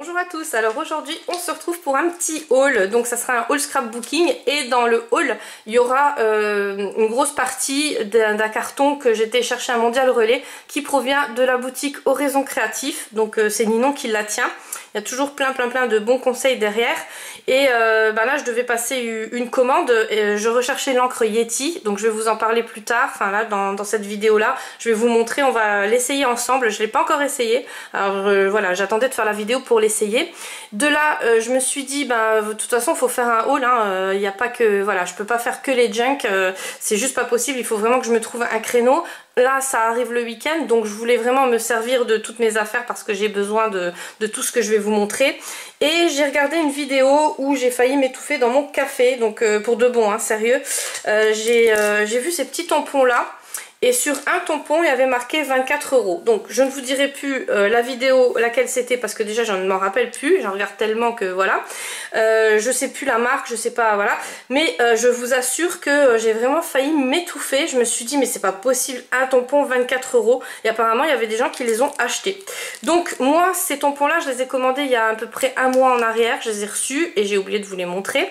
Bonjour à tous, alors aujourd'hui on se retrouve pour un petit haul, donc ça sera un haul scrapbooking et dans le haul il y aura une grosse partie d'un carton que j'étais chercher à Mondial Relais qui provient de la boutique Horizon Créatif, donc c'est Ninon qui la tient. Il y a toujours plein de bons conseils derrière et là je devais passer une commande et je recherchais l'encre Yeti, donc je vais vous en parler plus tard, enfin là dans cette vidéo là je vais vous montrer, on va l'essayer ensemble. Je ne l'ai pas encore essayé, alors voilà, j'attendais de faire la vidéo pour l'essayer. De là je me suis dit de toute façon il faut faire un haul, il n'y a pas que, voilà, je peux pas faire que les junk, c'est juste pas possible, il faut vraiment que je me trouve un créneau. Là ça arrive le week-end, donc je voulais vraiment me servir de toutes mes affaires parce que j'ai besoin de tout ce que je vais vous montrer. Et j'ai regardé une vidéo où j'ai failli m'étouffer dans mon café, donc pour de bon, sérieux. J'ai vu ces petits tampons là. Et sur un tampon, il y avait marqué 24 €. Donc je ne vous dirai plus la vidéo laquelle c'était parce que déjà je ne m'en rappelle plus. J'en regarde tellement que voilà. Je sais plus la marque, je sais pas, voilà. Mais je vous assure que j'ai vraiment failli m'étouffer. Je me suis dit mais c'est pas possible, un tampon 24 €. Et apparemment il y avait des gens qui les ont achetés. Donc moi ces tampons là je les ai commandés il y a à peu près un mois en arrière. Je les ai reçus et j'ai oublié de vous les montrer.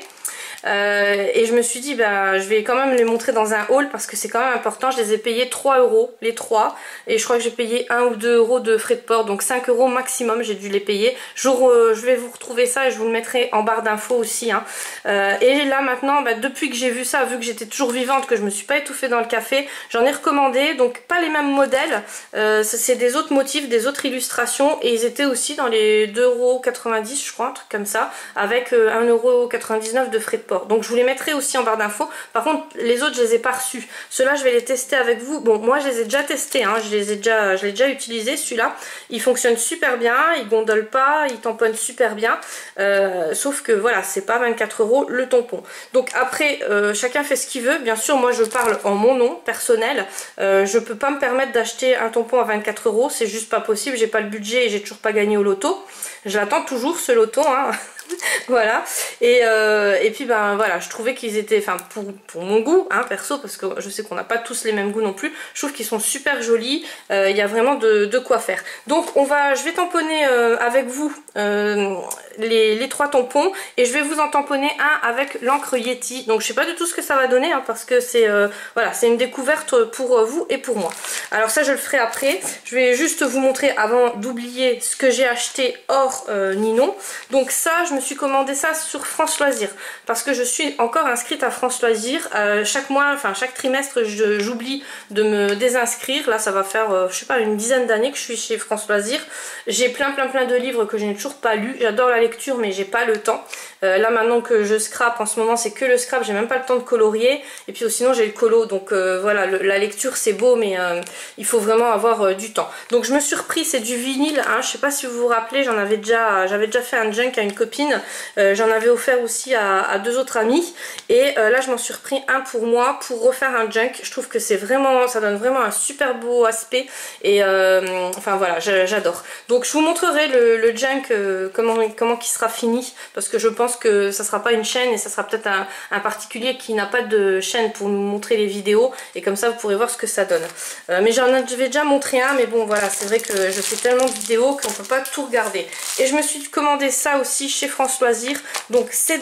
Et je me suis dit je vais quand même les montrer dans un haul parce que c'est quand même important. Je les ai payés 3 € les 3 et je crois que j'ai payé 1 ou 2 € de frais de port, donc 5 € maximum j'ai dû les payer. Je vais vous retrouver ça et je vous le mettrai en barre d'infos aussi, et là maintenant depuis que j'ai vu ça, vu que j'étais toujours vivante, que je me suis pas étouffée dans le café, j'en ai recommandé, donc pas les mêmes modèles, c'est des autres motifs, des autres illustrations, et ils étaient aussi dans les 2,90 € je crois, un truc comme ça, avec 1,99 € de frais de port. Donc je vous les mettrai aussi en barre d'infos. Par contre les autres je les ai pas reçus. Ceux-là je vais les tester avec vous. Bon moi je les ai déjà testés, je l'ai déjà utilisé celui-là. Il fonctionne super bien, il gondole pas, il tamponne super bien. Sauf que voilà, c'est pas 24 € le tampon. Donc après chacun fait ce qu'il veut. Bien sûr moi je parle en mon nom personnel. Je peux pas me permettre d'acheter un tampon à 24 €. C'est juste pas possible. J'ai pas le budget et j'ai toujours pas gagné au loto. Je l'attends toujours ce loto, voilà, et puis voilà, je trouvais qu'ils étaient, enfin pour mon goût perso, parce que je sais qu'on n'a pas tous les mêmes goûts non plus, je trouve qu'ils sont super jolis, il y a vraiment de quoi faire. Donc je vais tamponner avec vous les 3 tampons, et je vais vous en tamponner un avec l'encre Yeti. Donc je sais pas du tout ce que ça va donner, parce que c'est voilà, c'est une découverte pour vous et pour moi. Alors ça je le ferai après. Je vais juste vous montrer avant d'oublier ce que j'ai acheté hors Ninon. Donc ça, je me suis commandé ça sur France Loisirs parce que je suis encore inscrite à France Loisirs. Chaque mois, enfin chaque trimestre, j'oublie de me désinscrire. Là ça va faire je sais pas, une dizaine d'années que je suis chez France Loisirs. J'ai plein de livres que je n'ai toujours pas lus. J'adore la lecture mais j'ai pas le temps. Là maintenant que je scrape en ce moment, c'est que le scrap, j'ai même pas le temps de colorier, et puis sinon j'ai le colo, donc voilà, la lecture c'est beau mais il faut vraiment avoir du temps. Donc je me suis repris, c'est du vinyle, je sais pas si vous vous rappelez, j'avais déjà fait un junk à une copine, j'en avais offert aussi à 2 autres amis, et là je m'en suis repris un pour moi pour refaire un junk. Je trouve que c'est vraiment, ça donne vraiment un super beau aspect, et enfin voilà, j'adore. Donc je vous montrerai le junk comment qui sera fini, parce que je pense que ça sera pas une chaîne, et ça sera peut-être un particulier qui n'a pas de chaîne pour nous montrer les vidéos, et comme ça vous pourrez voir ce que ça donne. Mais j'en avais déjà montré un, mais bon voilà, c'est vrai que je fais tellement de vidéos qu'on peut pas tout regarder. Et je me suis commandé ça aussi chez France Loisirs. Donc c'est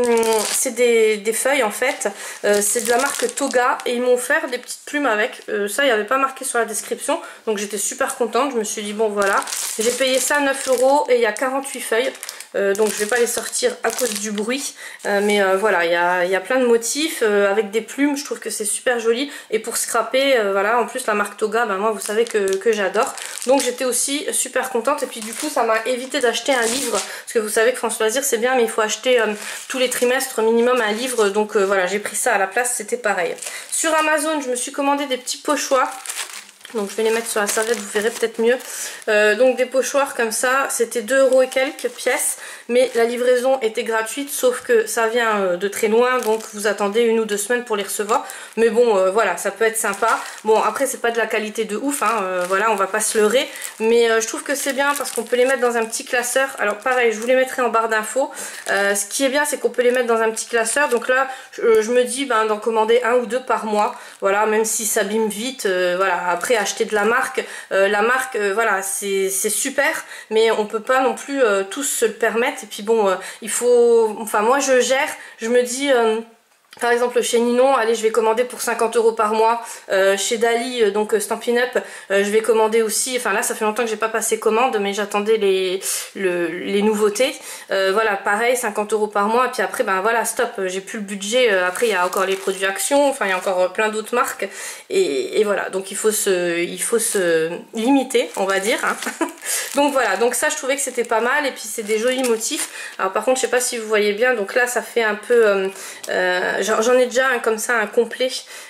des feuilles en fait, c'est de la marque Toga, et ils m'ont offert des petites plumes avec. Ça il n'y avait pas marqué sur la description, donc j'étais super contente. Je me suis dit bon voilà, j'ai payé ça 9 € et il y a 48 feuilles. Donc je vais pas les sortir à cause du bruit, mais voilà, il y a plein de motifs avec des plumes. Je trouve que c'est super joli, et pour scraper, voilà, en plus la marque Toga, moi vous savez que j'adore, donc j'étais aussi super contente. Et puis du coup ça m'a évité d'acheter un livre, parce que vous savez que France Loisirs c'est bien, mais il faut acheter tous les trimestres minimum un livre, donc voilà, j'ai pris ça à la place, c'était pareil. Sur Amazon je me suis commandé des petits pochoirs. Donc je vais les mettre sur la serviette, vous verrez peut-être mieux. Donc des pochoirs comme ça, c'était 2 € et quelques pièces, mais la livraison était gratuite, sauf que ça vient de très loin, donc vous attendez 1 ou 2 semaines pour les recevoir. Mais bon, voilà, ça peut être sympa. Bon, après c'est pas de la qualité de ouf, voilà, on va pas se leurrer, mais je trouve que c'est bien parce qu'on peut les mettre dans un petit classeur. Alors pareil, je vous les mettrai en barre d'infos. Ce qui est bien, c'est qu'on peut les mettre dans un petit classeur, donc là je me dis d'en commander 1 ou 2 par mois, voilà, même si ça abîme vite, voilà. Après acheter de la marque. Voilà, c'est super, mais on peut pas non plus tous se le permettre. Et puis bon, il faut... Enfin, moi, je me dis... par exemple chez Ninon, allez, je vais commander pour 50 € par mois. Chez Dali, donc Stampin' Up, je vais commander aussi. Enfin là, ça fait longtemps que j'ai pas passé commande, mais j'attendais les nouveautés. Voilà, pareil, 50 € par mois. Et puis après, ben voilà, stop, j'ai plus le budget. Après, il y a encore les produits Action. Enfin, il y a encore plein d'autres marques. Et voilà, donc il faut se limiter, on va dire. Hein. Donc voilà, donc ça, je trouvais que c'était pas mal. Et puis c'est des jolis motifs. Alors par contre, je sais pas si vous voyez bien. Donc là, ça fait un peu j'en ai déjà un comme ça, un complet,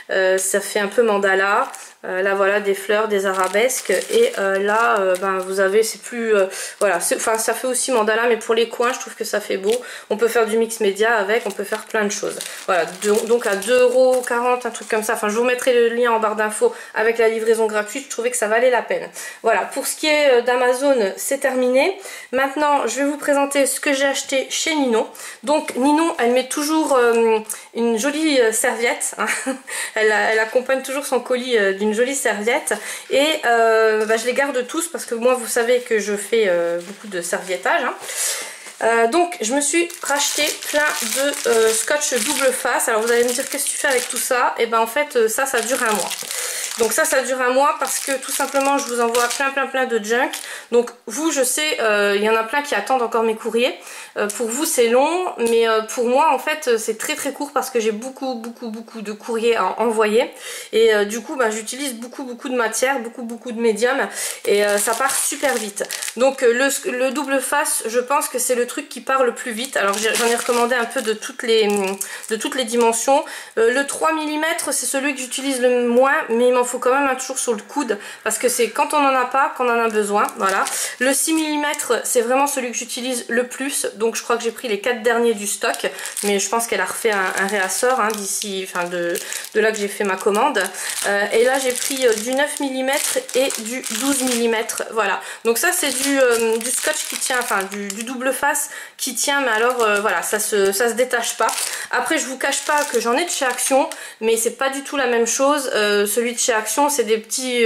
ça fait un peu mandala. Là voilà, des fleurs, des arabesques, et là ben, vous avez, c'est plus voilà, enfin ça fait aussi mandala, mais pour les coins je trouve que ça fait beau. On peut faire du mix média avec, on peut faire plein de choses. Voilà, donc à 2,40 €, un truc comme ça. Enfin, je vous mettrai le lien en barre d'infos avec la livraison gratuite. Je trouvais que ça valait la peine. Voilà, pour ce qui est d'Amazon, c'est terminé. Maintenant, je vais vous présenter ce que j'ai acheté chez Ninon. Donc Ninon, elle met toujours une jolie serviette, hein. Elle accompagne toujours son colis d'une jolie serviette, et bah, je les garde tous parce que moi, vous savez que je fais beaucoup de serviettage, hein. Donc je me suis racheté plein de scotch double face. Alors vous allez me dire, qu'est-ce que tu fais avec tout ça? Et ben en fait ça dure un mois. Donc ça dure un mois parce que tout simplement je vous envoie plein de junk. Donc vous, je sais, il y en a plein qui attendent encore mes courriers. Pour vous c'est long, mais pour moi en fait c'est très court parce que j'ai beaucoup de courriers à envoyer. Et du coup bah, j'utilise beaucoup de matière, beaucoup de médium, et ça part super vite. Donc le double face, je pense que c'est le truc qui part le plus vite. Alors j'en ai recommandé un peu de toutes les dimensions. Le 3 mm c'est celui que j'utilise le moins, mais il m'en faut quand même un toujours sur le coude parce que c'est quand on n'en a pas qu'on en a besoin. Voilà. Le 6 mm c'est vraiment celui que j'utilise le plus, donc je crois que j'ai pris les 4 derniers du stock, mais je pense qu'elle a refait un réassort hein, d'ici, enfin de là que j'ai fait ma commande. Et là j'ai pris du 9 mm et du 12 mm. Voilà, donc ça c'est du scotch qui tient, enfin du double face qui tient, mais alors voilà, ça se détache pas. Après je vous cache pas que j'en ai de chez Action, mais c'est pas du tout la même chose. Celui de chez Action, c'est des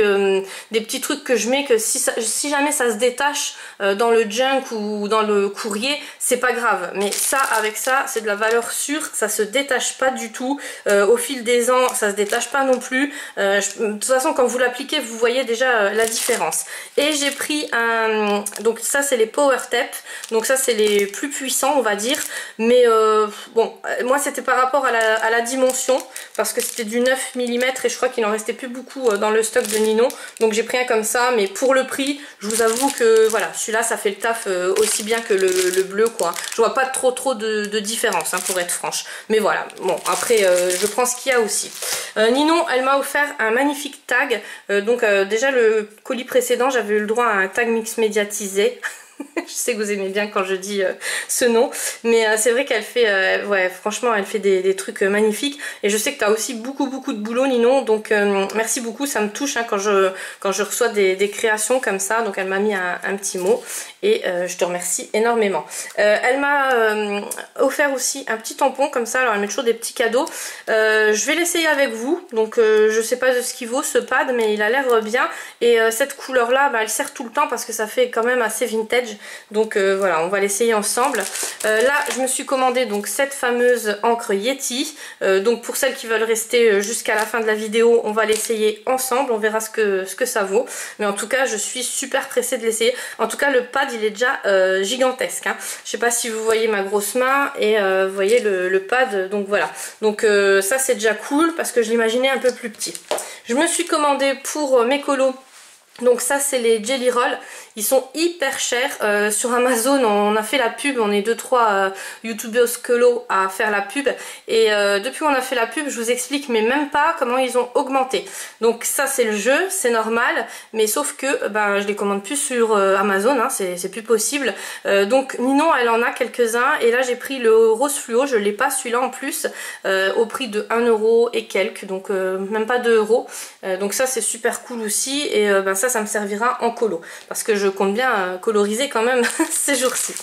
petits trucs que je mets, que si jamais ça se détache dans le junk ou dans le courrier, c'est pas grave. Mais ça, avec ça, c'est de la valeur sûre, ça se détache pas du tout. Au fil des ans, ça se détache pas non plus. De toute façon, quand vous l'appliquez, vous voyez déjà la différence. Et j'ai pris donc ça c'est les Power Tape, donc ça c'est les plus puissants on va dire, mais bon, moi c'était par rapport à la dimension, parce que c'était du 9 mm et je crois qu'il en restait plus beaucoup dans le stock de Ninon, donc j'ai pris un comme ça, mais pour le prix, je vous avoue que voilà, celui-là ça fait le taf aussi bien que le bleu quoi. Je vois pas trop de différence hein, pour être franche, mais voilà, bon après je prends ce qu'il y a aussi. Ninon, elle m'a offert un magnifique tag, donc déjà le colis précédent j'avais eu le droit à un tag mix médiatisé. Je sais que vous aimez bien quand je dis ce nom, mais c'est vrai qu'elle fait, ouais, franchement, elle fait des trucs magnifiques. Et je sais que tu as aussi beaucoup de boulot, Ninon, donc merci beaucoup, ça me touche hein, quand je reçois des créations comme ça. Donc elle m'a mis un petit mot et je te remercie énormément. Elle m'a offert aussi un petit tampon comme ça, alors elle met toujours des petits cadeaux. Je vais l'essayer avec vous, donc je sais pas de ce qu'il vaut ce pad, mais il a l'air bien. Et cette couleur là, bah, elle sert tout le temps parce que ça fait quand même assez vintage. Donc voilà, on va l'essayer ensemble. Là je me suis commandé donc cette fameuse encre Yeti, donc pour celles qui veulent rester jusqu'à la fin de la vidéo, on va l'essayer ensemble, on verra ce que ça vaut, mais en tout cas je suis super pressée de l'essayer. En tout cas le pad il est déjà gigantesque hein. Je sais pas si vous voyez ma grosse main et vous voyez le pad, donc voilà, donc ça c'est déjà cool parce que je l'imaginais un peu plus petit. Je me suis commandé pour mes colos, donc ça c'est les Jelly Roll. Ils sont hyper chers. Sur Amazon, on a fait la pub. On est 2-3 youtubeuses colo à faire la pub. Et depuis qu'on a fait la pub, je vous explique, mais même pas comment ils ont augmenté. Donc ça, c'est le jeu, c'est normal. Mais sauf que ben, je les commande plus sur Amazon, hein, c'est plus possible. Donc Ninon, elle en a quelques-uns. Et là, j'ai pris le rose fluo. Je l'ai pas celui-là en plus. Au prix de 1 € et quelques. Donc même pas 2 €. Donc ça, c'est super cool aussi. Et ben, ça me servira en colo. Parce que je compte bien coloriser quand même ces jours-ci.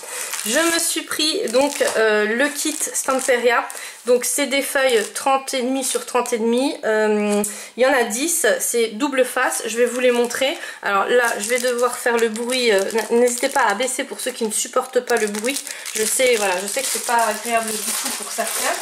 Je me suis pris donc le kit Stamperia. Donc c'est des feuilles 30,5 sur 30,5. Il y en a 10, c'est double face. Je vais vous les montrer. Alors là, je vais devoir faire le bruit. N'hésitez pas à baisser pour ceux qui ne supportent pas le bruit. Je sais, voilà, je sais que c'est pas agréable du tout pour certains.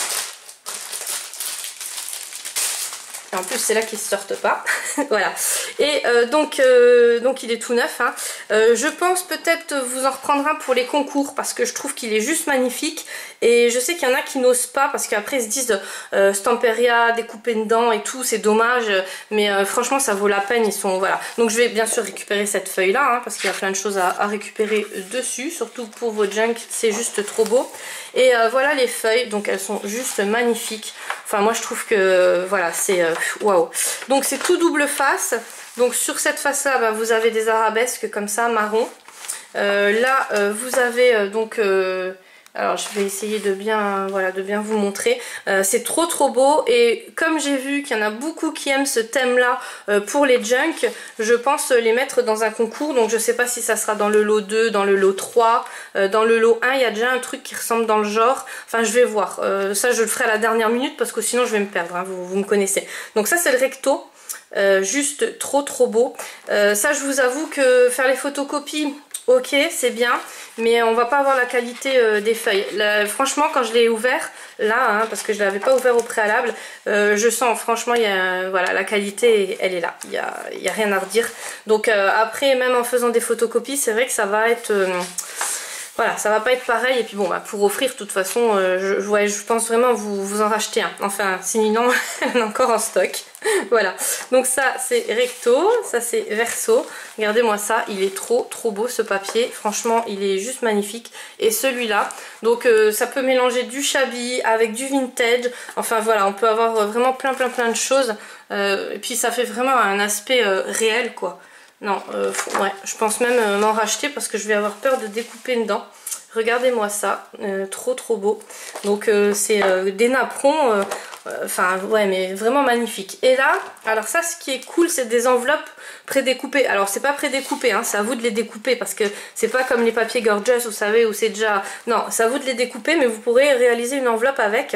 Et en plus c'est là qu'ils ne sortent pas. Voilà. Et donc il est tout neuf. Hein. Je pense peut-être vous en reprendre un pour les concours parce que je trouve qu'il est juste magnifique. Et je sais qu'il y en a qui n'osent pas parce qu'après ils se disent Stamperia, découper dedans et tout, c'est dommage. Mais franchement ça vaut la peine. Ils sont voilà. Donc je vais bien sûr récupérer cette feuille là hein, parce qu'il y a plein de choses à récupérer dessus. Surtout pour vos junk, c'est juste trop beau. Et voilà les feuilles. Donc elles sont juste magnifiques. Enfin moi je trouve que voilà c'est waouh. Donc c'est tout double face. Donc sur cette face là bah, vous avez des arabesques comme ça marron. Là vous avez donc alors je vais essayer de bien, voilà, de bien vous montrer. C'est trop beau et comme j'ai vu qu'il y en a beaucoup qui aiment ce thème là pour les junk, je pense les mettre dans un concours. Donc je sais pas si ça sera dans le lot 2, dans le lot 3, dans le lot 1 il y a déjà un truc qui ressemble dans le genre. Enfin je vais voir, ça je le ferai à la dernière minute parce que sinon je vais me perdre, hein, vous me connaissez. Donc ça c'est le recto. Juste trop beau. Ça je vous avoue que faire les photocopies, ok c'est bien, mais on va pas avoir la qualité des feuilles. Là, franchement quand je l'ai ouvert là, hein, parce que je l'avais pas ouvert au préalable, je sens franchement il y a, voilà, la qualité elle est là, il y a rien à redire. Donc après même en faisant des photocopies c'est vrai que ça va être voilà, ça va pas être pareil. Et puis bon, bah, pour offrir, de toute façon, je pense vraiment vous en racheter un. Enfin, sinon, elle est encore en stock. Voilà. Donc ça, c'est recto. Ça, c'est verso. Regardez-moi ça. Il est trop beau, ce papier. Franchement, il est juste magnifique. Et celui-là, donc ça peut mélanger du shabby avec du vintage. Enfin, voilà, on peut avoir vraiment plein de choses. Et puis, ça fait vraiment un aspect réel, quoi. Non, ouais, je pense même m'en racheter parce que je vais avoir peur de découper dedans. Regardez-moi ça, trop beau. Donc c'est des napperons, enfin ouais mais vraiment magnifique. Et là, alors ça ce qui est cool c'est des enveloppes prédécoupées. Alors c'est pas prédécoupé, hein, c'est à vous de les découper parce que c'est pas comme les papiers Gorgeous vous savez où c'est déjà... Non, c'est à vous de les découper mais vous pourrez réaliser une enveloppe avec.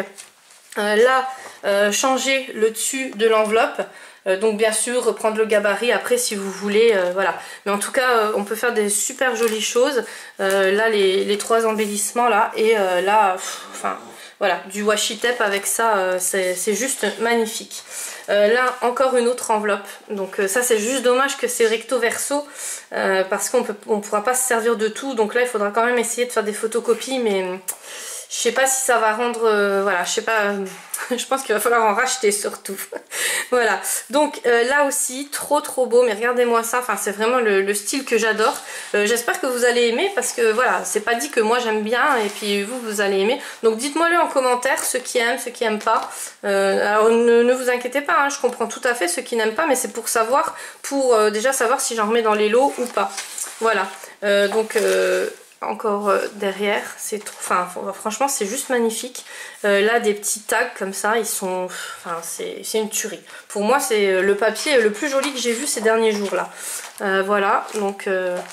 Là, changer le dessus de l'enveloppe. Donc bien sûr reprendre le gabarit après si vous voulez, voilà. Mais en tout cas on peut faire des super jolies choses. Là les trois embellissements là et là, enfin voilà, du washi tape avec ça, c'est juste magnifique. Là encore une autre enveloppe. Donc ça c'est juste dommage que c'est recto verso parce qu'on pourra pas se servir de tout. Donc là il faudra quand même essayer de faire des photocopies mais... Je sais pas si ça va rendre, voilà, je sais pas, je pense qu'il va falloir en racheter surtout. Voilà, donc là aussi, trop beau, mais regardez-moi ça, enfin c'est vraiment le style que j'adore. J'espère que vous allez aimer parce que voilà, c'est pas dit que moi j'aime bien et puis vous allez aimer. Donc dites-moi-le en commentaire, ceux qui aiment pas. Alors ne vous inquiétez pas, hein, je comprends tout à fait ceux qui n'aiment pas, mais c'est pour savoir, déjà savoir si j'en remets dans les lots ou pas. Voilà, donc... encore derrière, c'est enfin franchement c'est juste magnifique. Là des petits tags comme ça, ils sont, enfin c'est une tuerie. Pour moi c'est le papier le plus joli que j'ai vu ces derniers jours là. Voilà, donc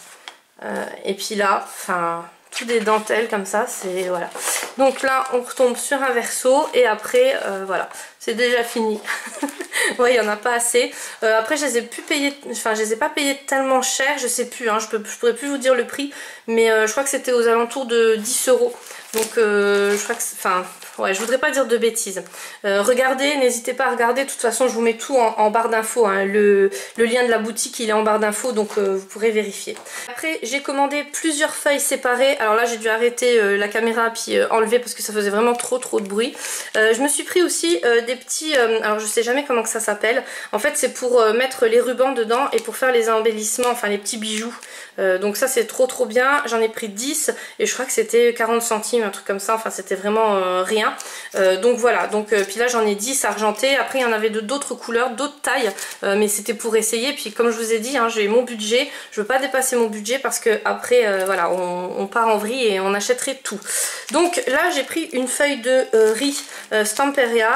et puis là, enfin tout des dentelles comme ça, c'est voilà. Donc là on retombe sur un verso et après voilà, c'est déjà fini. Ouais, il n'y en a pas assez. Après je les ai plus payés, enfin je les ai pas payés tellement cher, je sais plus, hein, je pourrais plus vous dire le prix, mais je crois que c'était aux alentours de 10 €. Donc je crois que, enfin ouais, je voudrais pas dire de bêtises. Regardez, n'hésitez pas à regarder, de toute façon je vous mets tout en barre d'infos, hein. Le lien de la boutique il est en barre d'infos, donc vous pourrez vérifier. Après j'ai commandé plusieurs feuilles séparées. Alors là j'ai dû arrêter la caméra puis enlever parce que ça faisait vraiment trop de bruit. Je me suis pris aussi des petits, alors je sais jamais comment que ça s'appelle. En fait c'est pour mettre les rubans dedans et pour faire les embellissements, enfin les petits bijoux. Donc ça c'est trop bien. J'en ai pris 10 et je crois que c'était 40 centimes, un truc comme ça, enfin c'était vraiment rien. Donc voilà, donc puis là j'en ai 10 argentés. Après il y en avait d'autres couleurs, d'autres tailles, mais c'était pour essayer. Puis comme je vous ai dit, hein, j'ai mon budget, je veux pas dépasser mon budget parce que après voilà, on part en vrille et on achèterait tout. Donc là j'ai pris une feuille de riz Stamperia, donc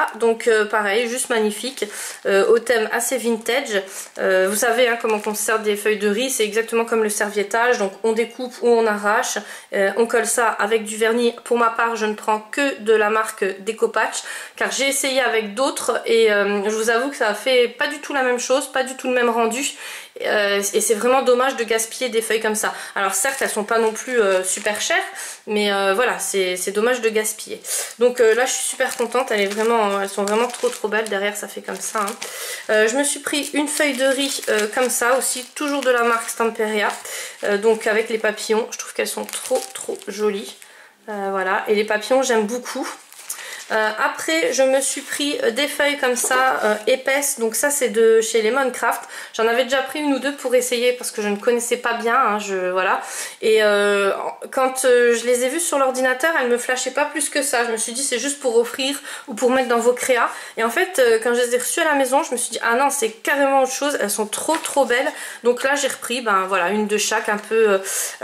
donc pareil, juste magnifique, au thème assez vintage. Vous savez hein, comment on se sert des feuilles de riz, c'est exactement comme le serviettage, donc on découpe ou on arrache, on colle ça avec du vernis. Pour ma part je ne prends que de la marque Decopatch, car j'ai essayé avec d'autres et je vous avoue que ça a fait pas du tout la même chose, pas du tout le même rendu. Et c'est vraiment dommage de gaspiller des feuilles comme ça. Alors certes elles sont pas non plus super chères, mais voilà, c'est dommage de gaspiller. Donc là je suis super contente, elles sont vraiment trop belles. Derrière ça fait comme ça hein. Je me suis pris une feuille de riz comme ça aussi, toujours de la marque Stamperia, donc avec les papillons. Je trouve qu'elles sont trop jolies, voilà, et les papillons j'aime beaucoup. Après je me suis pris des feuilles comme ça épaisses, donc ça c'est de chez Lemoncraft. J'en avais déjà pris une ou deux pour essayer parce que je ne connaissais pas bien hein, voilà. Et quand je les ai vues sur l'ordinateur, elles me flashaient pas plus que ça. Je me suis dit c'est juste pour offrir ou pour mettre dans vos créas, et en fait quand je les ai reçues à la maison je me suis dit ah non, c'est carrément autre chose, elles sont trop belles. Donc là j'ai repris voilà, une de chaque, un peu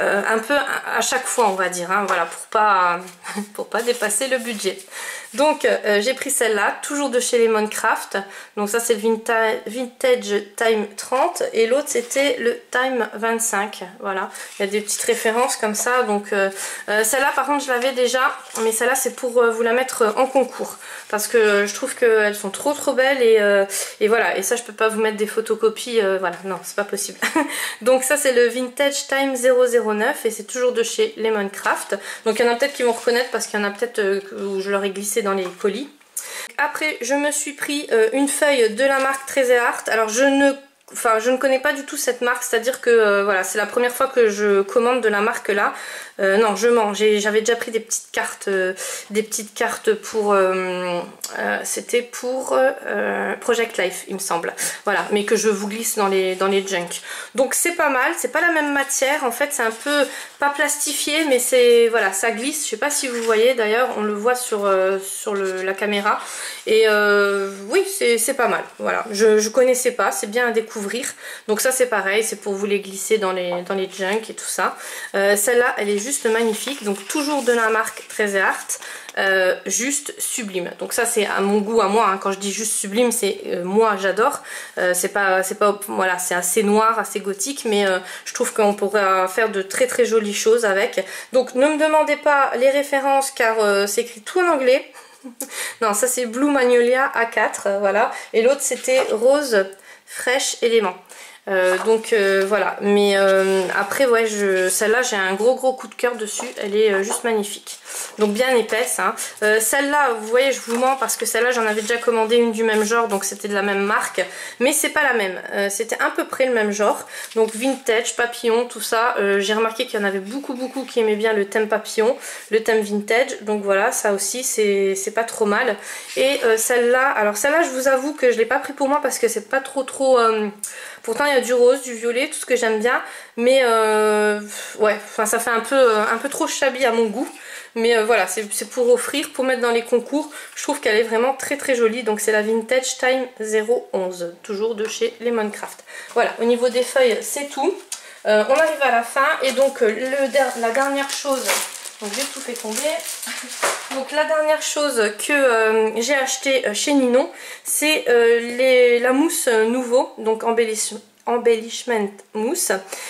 à chaque fois on va dire hein, voilà, pour pas dépasser le budget. Donc j'ai pris celle-là, toujours de chez Lemoncraft. Donc ça c'est le Vintage Time 30 et l'autre c'était le Time 25. Voilà, il y a des petites références comme ça. Donc celle-là par contre je l'avais déjà, mais celle-là c'est pour vous la mettre en concours. Parce que je trouve qu'elles sont trop belles et voilà. Et ça je peux pas vous mettre des photocopies, voilà, non c'est pas possible. Donc ça c'est le Vintage Time 009 et c'est toujours de chez Lemoncraft. Donc il y en a peut-être qui vont reconnaître parce qu'il y en a peut-être où je leur ai glissé dans les colis. Après je me suis pris une feuille de la marque Trezeart. Alors je ne connais pas du tout cette marque, c'est à dire que voilà, c'est la première fois que je commande de la marque là. Non je mens, j'avais déjà pris des petites cartes pour c'était pour Project Life il me semble, voilà, mais que je vous glisse dans les junk. Donc c'est pas mal, c'est pas la même matière en fait, c'est un peu pas plastifié mais c'est voilà, ça glisse. Je sais pas si vous voyez, d'ailleurs on le voit sur la caméra et oui c'est pas mal. Voilà, je connaissais pas, c'est bien à découvrir. Donc ça c'est pareil, c'est pour vous les glisser dans les junk et tout ça. Celle-là elle est juste magnifique, donc toujours de la marque Trezeart, juste sublime. Donc ça c'est à mon goût à moi hein. Quand je dis juste sublime, c'est moi j'adore. C'est pas voilà, c'est assez noir, assez gothique, mais je trouve qu'on pourrait faire de très jolies choses avec. Donc ne me demandez pas les références car c'est écrit tout en anglais. Non, ça c'est Blue Magnolia A4, voilà, et l'autre c'était Rose Fraîche Élément. Donc voilà, mais après ouais, celle-là j'ai un gros coup de cœur dessus, elle est juste magnifique, donc bien épaisse hein. Celle-là vous voyez je vous mens parce que celle-là j'en avais déjà commandé une du même genre, donc c'était de la même marque, mais c'est pas la même, c'était à peu près le même genre, donc vintage, papillon, tout ça. J'ai remarqué qu'il y en avait beaucoup qui aimaient bien le thème papillon, le thème vintage, donc voilà, ça aussi c'est pas trop mal. Et celle-là, alors celle-là je vous avoue que je l'ai pas pris pour moi parce que c'est pas trop pourtant il y a du rose, du violet, tout ce que j'aime bien, mais ouais, enfin ça fait un peu trop shabby à mon goût, mais voilà, c'est pour offrir, pour mettre dans les concours. Je trouve qu'elle est vraiment très jolie. Donc c'est la Vintage Time 011, toujours de chez Lemoncraft. Voilà, au niveau des feuilles c'est tout. On arrive à la fin et donc la dernière chose, donc j'ai tout fait tomber. Donc la dernière chose que j'ai acheté chez Ninon, c'est la mousse nouveau, donc embellishment mousse.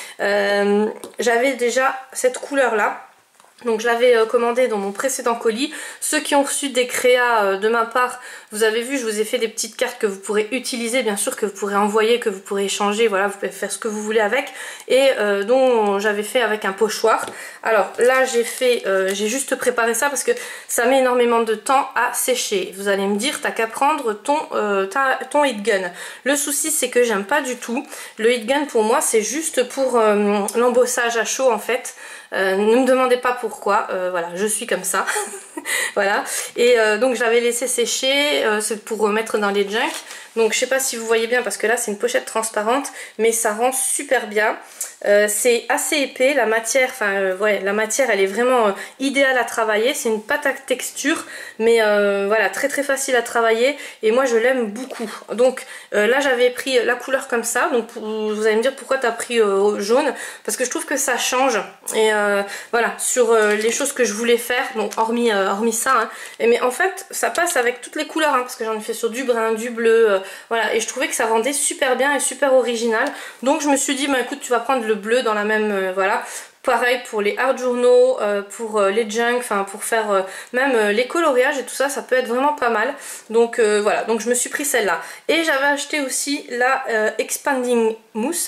J'avais déjà cette couleur là, donc je l'avais commandé dans mon précédent colis. Ceux qui ont reçu des créas de ma part, vous avez vu, je vous ai fait des petites cartes que vous pourrez utiliser, bien sûr, que vous pourrez envoyer, que vous pourrez échanger, voilà, vous pouvez faire ce que vous voulez avec, et dont j'avais fait avec un pochoir. Alors là j'ai juste préparé ça parce que ça met énormément de temps à sécher. Vous allez me dire, t'as qu'à prendre ton heat gun. Le souci c'est que j'aime pas du tout. Le heat gun pour moi c'est juste pour l'embossage à chaud en fait. Ne me demandez pas pourquoi, voilà, je suis comme ça. Voilà, et donc je l'avais laissé sécher, c'est pour mettre dans les junk. Donc je sais pas si vous voyez bien parce que là c'est une pochette transparente, mais ça rend super bien. C'est assez épais, la matière, ouais, la matière elle est vraiment idéale à travailler. C'est une pâte à texture, mais voilà, très très facile à travailler et moi je l'aime beaucoup. Donc là j'avais pris la couleur comme ça, donc vous allez me dire pourquoi tu as pris jaune, parce que je trouve que ça change et voilà, sur les choses que je voulais faire, donc hormis ça, hein, mais en fait ça passe avec toutes les couleurs, hein, parce que j'en ai fait sur du brun, du bleu, voilà, et je trouvais que ça rendait super bien et super original. Donc je me suis dit, bah écoute, tu vas prendre le bleu dans la même, voilà. Pareil pour les art journaux, pour les junk, enfin pour faire même les coloriages et tout ça, ça peut être vraiment pas mal. Donc voilà, donc je me suis pris celle-là. Et j'avais acheté aussi la Expanding Mousse.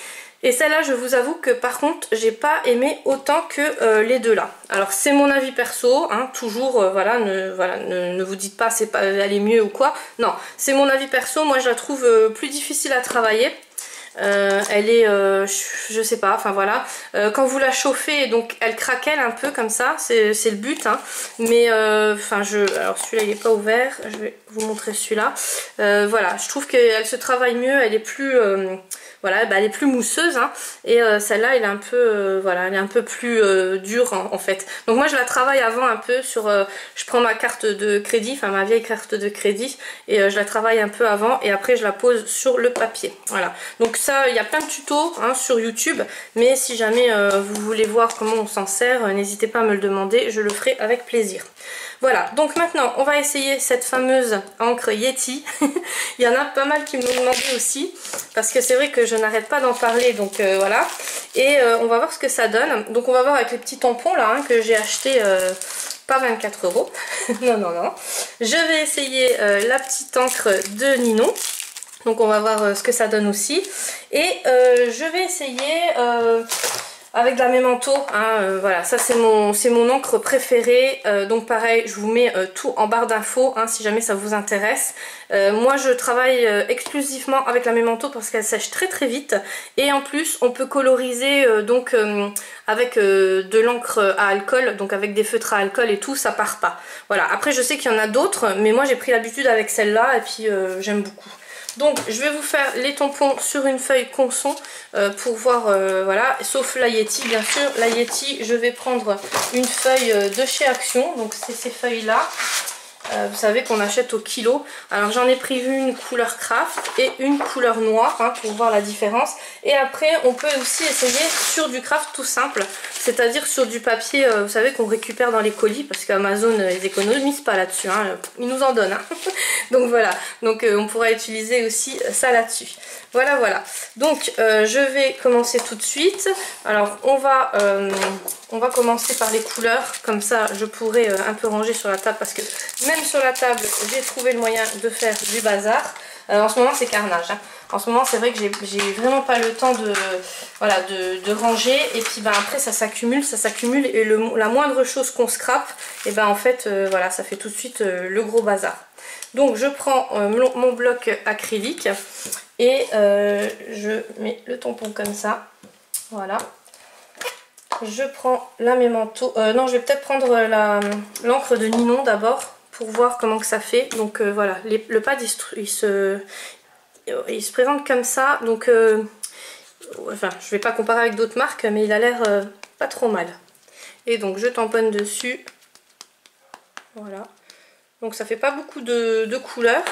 Et celle-là, je vous avoue que par contre, j'ai pas aimé autant que les deux là. Alors c'est mon avis perso, hein, toujours, voilà, ne vous dites pas c'est pas elle est mieux ou quoi. Non, c'est mon avis perso, moi je la trouve plus difficile à travailler. Elle est, je sais pas, enfin voilà, quand vous la chauffez, donc elle craquelle un peu comme ça, c'est le but, hein. Mais enfin alors celui-là il est pas ouvert, je vais vous montrer celui-là. Voilà, je trouve qu'elle se travaille mieux, elle est plus voilà, bah, elle est plus mousseuse, hein, et celle-là elle est un peu voilà, elle est un peu plus dure en fait. Donc moi je la travaille avant un peu sur je prends ma carte de crédit, enfin ma vieille carte de crédit, et je la travaille un peu avant et après je la pose sur le papier. Voilà. Donc ça, il y a plein de tutos, hein, sur YouTube, mais si jamais vous voulez voir comment on s'en sert, n'hésitez pas à me le demander, je le ferai avec plaisir. Voilà, donc maintenant on va essayer cette fameuse encre Yeti. Il y en a pas mal qui me l'ont demandé aussi, parce que c'est vrai que je n'arrête pas d'en parler, donc voilà. Et on va voir ce que ça donne. Donc on va voir avec les petits tampons là, hein, que j'ai acheté pas 24 €. Non, non, non. Je vais essayer la petite encre de Ninon. Donc on va voir ce que ça donne aussi. Et je vais essayer... avec de la Memento, hein, voilà, ça c'est mon encre préférée, donc pareil, je vous mets tout en barre d'infos, hein, si jamais ça vous intéresse. Moi je travaille exclusivement avec la Memento parce qu'elle sèche très très vite, et en plus on peut coloriser donc avec de l'encre à alcool, donc avec des feutres à alcool et tout, ça part pas. Voilà, après je sais qu'il y en a d'autres, mais moi j'ai pris l'habitude avec celle-là et puis j'aime beaucoup. Donc je vais vous faire les tampons sur une feuille conson pour voir, voilà, sauf la Yeti bien sûr. La Yeti, je vais prendre une feuille de chez Action, donc c'est ces feuilles là. Vous savez qu'on achète au kilo. Alors j'en ai pris une couleur craft et une couleur noire, hein, pour voir la différence. Et après on peut aussi essayer sur du craft tout simple, c'est-à-dire sur du papier, vous savez, qu'on récupère dans les colis, parce qu'Amazon ils économisent pas là-dessus, hein, ils nous en donnent, hein. Donc voilà, donc on pourra utiliser aussi ça là-dessus. Voilà, voilà. Donc je vais commencer tout de suite. Alors on va commencer par les couleurs, comme ça je pourrai un peu ranger sur la table, parce que même sur la table j'ai trouvé le moyen de faire du bazar. En ce moment c'est carnage, hein. En ce moment c'est vrai que j'ai vraiment pas le temps de, voilà, de ranger, et puis ben, après ça s'accumule, et la moindre chose qu'on scrape, et ben en fait voilà, ça fait tout de suite le gros bazar. Donc je prends mon bloc acrylique et je mets le tampon comme ça, voilà. Je prends la Memento, non je vais peut-être prendre l'encre de Ninon d'abord pour voir comment que ça fait. Donc voilà, le pad il se présente comme ça, donc enfin je vais pas comparer avec d'autres marques, mais il a l'air pas trop mal. Et donc je tamponne dessus, voilà. Donc ça fait pas beaucoup de couleurs.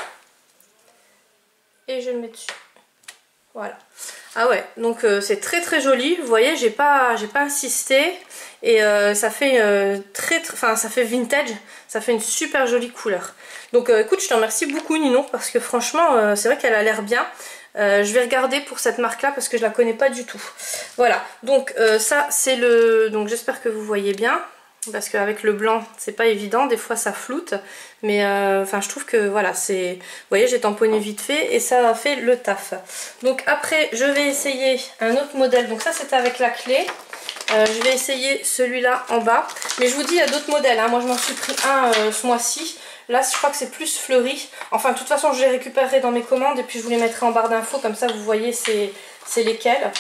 Et je le mets dessus. Voilà. Ah ouais, donc c'est très très joli. Vous voyez, j'ai pas insisté. Et ça fait ça fait vintage. Ça fait une super jolie couleur. Donc écoute, je te remercie beaucoup Ninon, parce que franchement, c'est vrai qu'elle a l'air bien. Je vais regarder pour cette marque là parce que je la connais pas du tout. Voilà, donc ça c'est le... Donc j'espère que vous voyez bien, parce qu'avec le blanc c'est pas évident, des fois ça floute, mais enfin je trouve que voilà, c'est, vous voyez, j'ai tamponné vite fait et ça a fait le taf. Donc après je vais essayer un autre modèle, donc ça c'était avec la clé. Je vais essayer celui-là en bas, mais je vous dis il y a d'autres modèles, hein. Moi je m'en suis pris un ce mois-ci. Là je crois que c'est plus fleuri, enfin de toute façon je les récupérerai dans mes commandes et puis je vous les mettrai en barre d'infos, comme ça vous voyez c'est lesquels.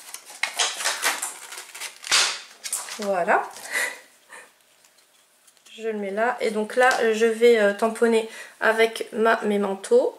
Voilà. je le mets là. Et donc là, je vais tamponner avec mes manteaux.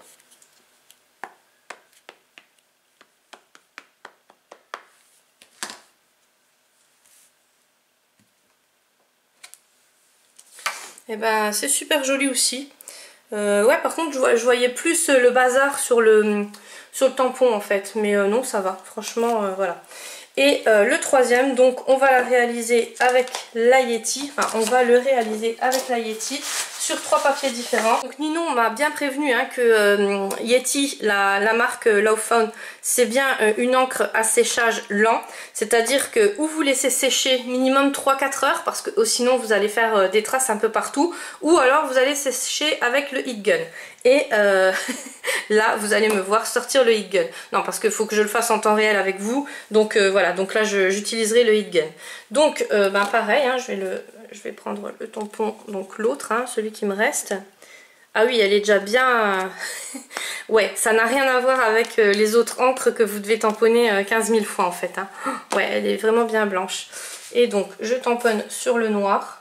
Et ben c'est super joli aussi. Ouais, par contre je voyais plus le bazar sur le tampon en fait. Mais non, ça va, franchement, voilà. Et le troisième, donc on va la réaliser avec la Yeti. Enfin, on va le réaliser avec la Yeti sur 3 papiers différents. Donc Ninon m'a bien prévenu hein, que Yeti, la marque Lauffawn, c'est bien une encre à séchage lent. C'est-à-dire que ou vous laissez sécher minimum 3-4 heures parce que sinon vous allez faire des traces un peu partout. Ou alors vous allez sécher avec le heat gun. Et là vous allez me voir sortir le heat gun. Non, parce qu'il faut que je le fasse en temps réel avec vous. Donc voilà, donc là j'utiliserai le heat gun. Donc ben pareil, hein, je vais prendre le tampon, donc l'autre, hein, celui qui me reste. Ah oui, elle est déjà bien... ouais, ça n'a rien à voir avec les autres encres que vous devez tamponner 15 000 fois en fait. Hein. Ouais, elle est vraiment bien blanche. Et donc je tamponne sur le noir.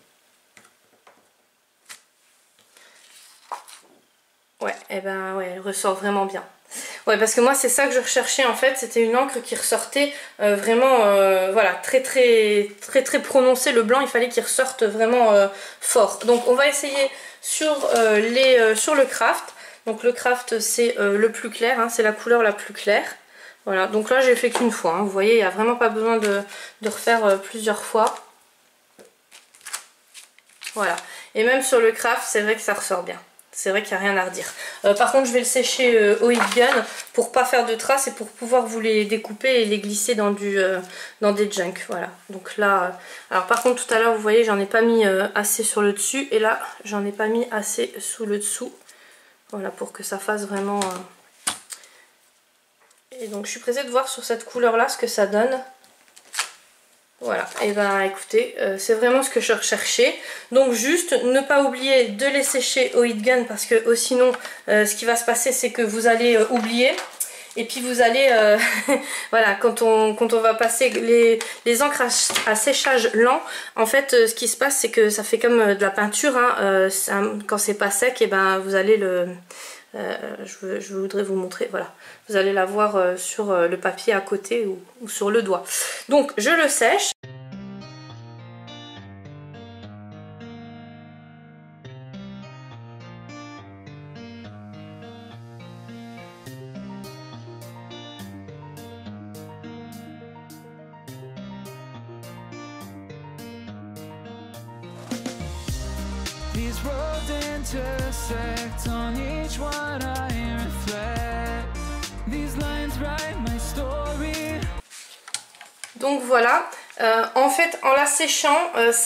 Ouais, et ben ouais, elle ressort vraiment bien. Ouais, parce que moi c'est ça que je recherchais en fait, c'était une encre qui ressortait vraiment, voilà, très prononcée. Le blanc, il fallait qu'il ressorte vraiment fort. Donc on va essayer sur le craft. Donc le craft c'est le plus clair, hein, c'est la couleur la plus claire. Voilà, donc là j'ai fait qu'une fois, hein, vous voyez, il n'y a vraiment pas besoin de refaire plusieurs fois. Voilà, et même sur le craft, c'est vrai que ça ressort bien. C'est vrai qu'il n'y a rien à redire. Par contre, je vais le sécher au heat gun pour pas faire de traces et pour pouvoir vous les découper et les glisser dans des junk. Voilà. Donc là, alors par contre, tout à l'heure, vous voyez, j'en ai pas mis assez sur le dessus. Et là, j'en ai pas mis assez sous le dessous. Voilà, pour que ça fasse vraiment... Et donc, je suis pressée de voir sur cette couleur-là ce que ça donne. Voilà, et ben écoutez, c'est vraiment ce que je recherchais. Donc juste ne pas oublier de les sécher au heat gun parce que sinon ce qui va se passer c'est que vous allez oublier. Et puis vous allez, voilà, quand on va passer les encres à séchage lent, en fait ce qui se passe c'est que ça fait comme de la peinture, hein, quand c'est pas sec, et ben vous allez le... je voudrais vous montrer, voilà, vous allez la voir sur le papier à côté ou sur le doigt. Donc je le sèche. These roads intersect, on each one I reflect. These lines write my story. Donc voilà, en fait en la séchant,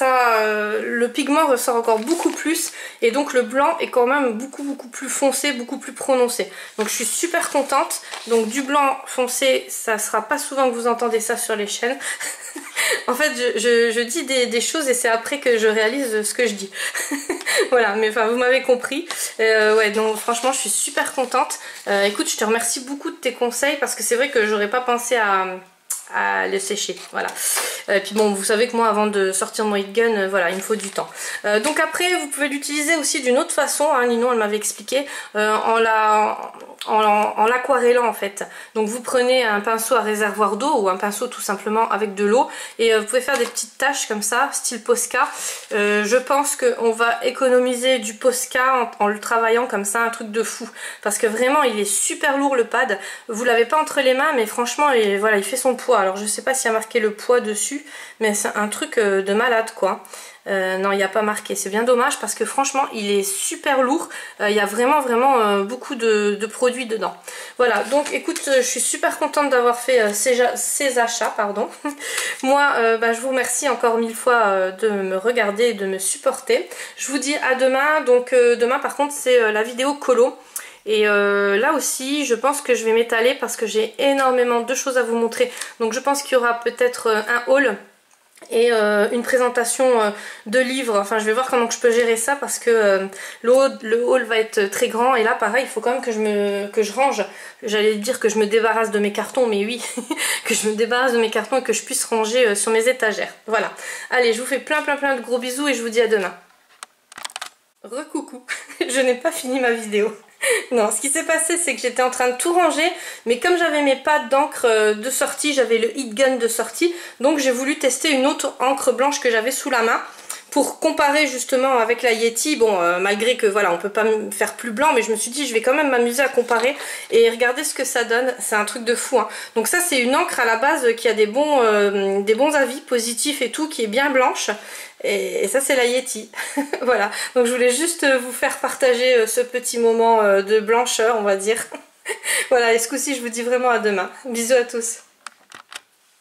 le pigment ressort encore beaucoup plus et donc le blanc est quand même beaucoup plus foncé, beaucoup plus prononcé. Donc je suis super contente. Donc du blanc foncé, ça sera pas souvent que vous entendez ça sur les chaînes. En fait je dis des choses et c'est après que je réalise ce que je dis. Voilà, mais enfin vous m'avez compris. Ouais, donc franchement je suis super contente. Écoute, je te remercie beaucoup de tes conseils parce que c'est vrai que j'aurais pas pensé à le sécher, voilà. Puis bon, vous savez que moi avant de sortir mon heat gun, voilà, il me faut du temps. Donc après vous pouvez l'utiliser aussi d'une autre façon, hein, Ninon elle m'avait expliqué, en l'aquarellant en fait. Donc vous prenez un pinceau à réservoir d'eau ou un pinceau tout simplement avec de l'eau et vous pouvez faire des petites taches comme ça, style Posca. Je pense qu'on va économiser du Posca en le travaillant comme ça, un truc de fou. Parce que vraiment il est super lourd le pad, vous l'avez pas entre les mains mais franchement voilà, il fait son poids. Alors je sais pas s'il y a marqué le poids dessus, mais c'est un truc de malade quoi. Non, il n'y a pas marqué, c'est bien dommage parce que franchement il est super lourd. Il y a vraiment beaucoup de produits dedans. Voilà, donc écoute, je suis super contente d'avoir fait ces achats, pardon. Moi je vous remercie encore 1000 fois de me regarder et de me supporter. Je vous dis à demain. Donc demain par contre c'est la vidéo colo. Et là aussi je pense que je vais m'étaler parce que j'ai énormément de choses à vous montrer. Donc je pense qu'il y aura peut-être un haul et une présentation de livres. Enfin je vais voir comment je peux gérer ça parce que le haul va être très grand. Et là pareil, il faut quand même que je range. J'allais dire que je me débarrasse de mes cartons, mais oui, que je me débarrasse de mes cartons et que je puisse ranger sur mes étagères. Voilà, allez, je vous fais plein de gros bisous et je vous dis à demain. Recoucou, je n'ai pas fini ma vidéo. Non, ce qui s'est passé, c'est que j'étais en train de tout ranger, mais comme j'avais mes pads d'encre de sortie, j'avais le Heat Gun de sortie, donc j'ai voulu tester une autre encre blanche que j'avais sous la main pour comparer justement avec la Yeti. Bon, malgré que voilà, on peut pas me faire plus blanc, mais je me suis dit je vais quand même m'amuser à comparer et regarder ce que ça donne. C'est un truc de fou, hein. Donc ça, c'est une encre à la base qui a des bons avis positifs et tout, qui est bien blanche. Et ça, c'est la Yeti. Voilà, donc je voulais juste vous faire partager ce petit moment de blancheur, on va dire. Voilà, et ce coup-ci, je vous dis vraiment à demain. Bisous à tous.